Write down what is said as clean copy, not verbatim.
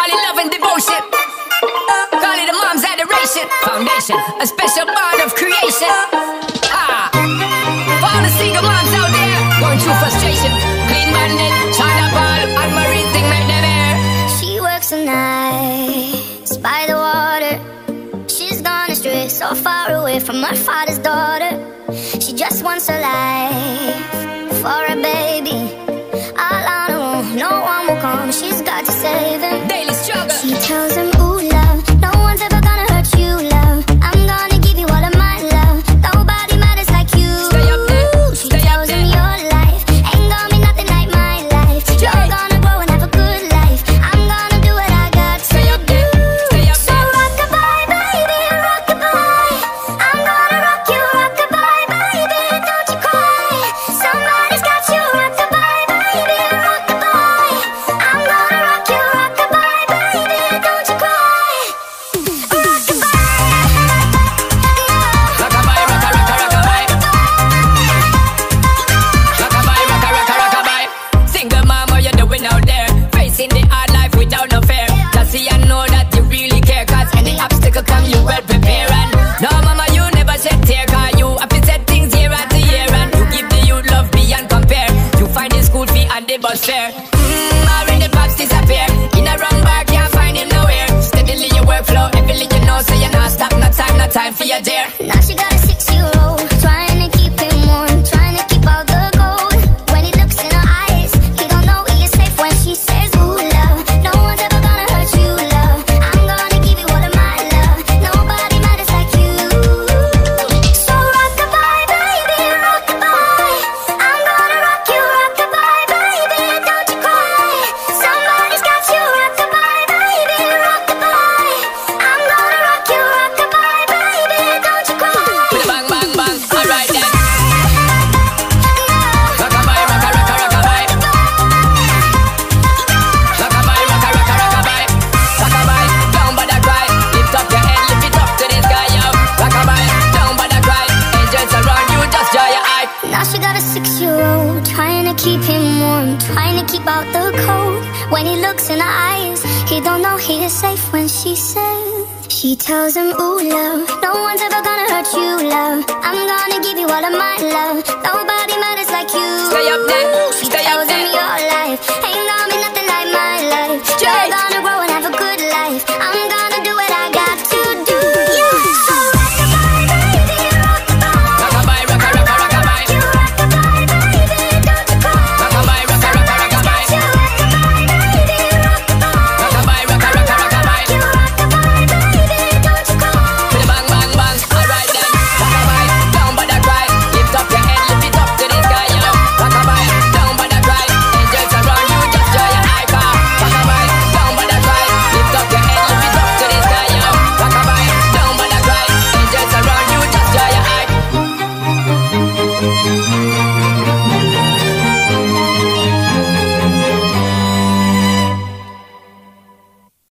it love and devotion. Call it a mom's adoration. Foundation, a special bond of creation. For all the single moms out there going through frustration, Clean Bandit, China Ball, and Marine thing make them air. She works the nights by the water. She's gone astray, so far away from her father's daughter. She just wants a life for a baby. All on her own, no one will come. She's got to save him. Daily struggle. She tells him, ooh, love, no one's ever gonna hurt you, love. I'm gonna give you all of my love. Nobody matters like you. Stay up there. She tells him your life ain't gonna be nothing like my life. You're gonna grow and have a good life. I'm gonna do what I got to Stay up there. Stay up So there. rockabye, baby, rockabye. I'm gonna rock you, rockabye, baby, don't you cry. Somebody's got you, rockabye, baby, rockabye. I'm gonna rock you, rockabye, baby, don't you cry. Rockabye, rocka, rocka, rockabye. Rockabye, rocka, rocka, rockabye. Single mom, what you doing out there? Facing the hard life without no fear. Just see and know that you really care, cause any obstacle come, you well prepare. And no, mama, you never shed tear, cause you have to set things year after year. And you give the youth love beyond compare. You find the school fee and the bus fare. Already the pops disappear. In a wrong bar, can't find him nowhere. Steadily your workflow, everything you know, so you're not stop, no time for your dear. Now she got a 6-year-old, trying to keep him warm, trying to keep all the gold. When he looks in her eyes, he don't know he is safe when she says, ooh, love, no one's ever gonna hurt you, love. I'm gonna give you all of my love. Nobody matters like you. So rockabye, baby, rockabye. I'm gonna rock you, rockabye, baby, don't you cry. Somebody's got you, rockabye, baby, rockabye. I'm gonna rock you, rockabye, baby, don't you cry. With a bang, bang, bang, alright then. Rockabye, rocka, rocka, rockabye. Rockabye, rocka, rocka, rockabye. Rockabye, don't bother cry. Lift up your head, lift it up to the sky, yo. Rockabye, don't bother cry. Angels around you, just dry your eye. Now she got a 6-year-old, trying to keep him warm, trying to keep out the cold. When he looks in her eyes, he don't know he is safe when she says, she tells him, ooh, love, no one's ever gonna hurt you, love. I'm gonna give you all of my love. Nobody matters like you. Stay up there.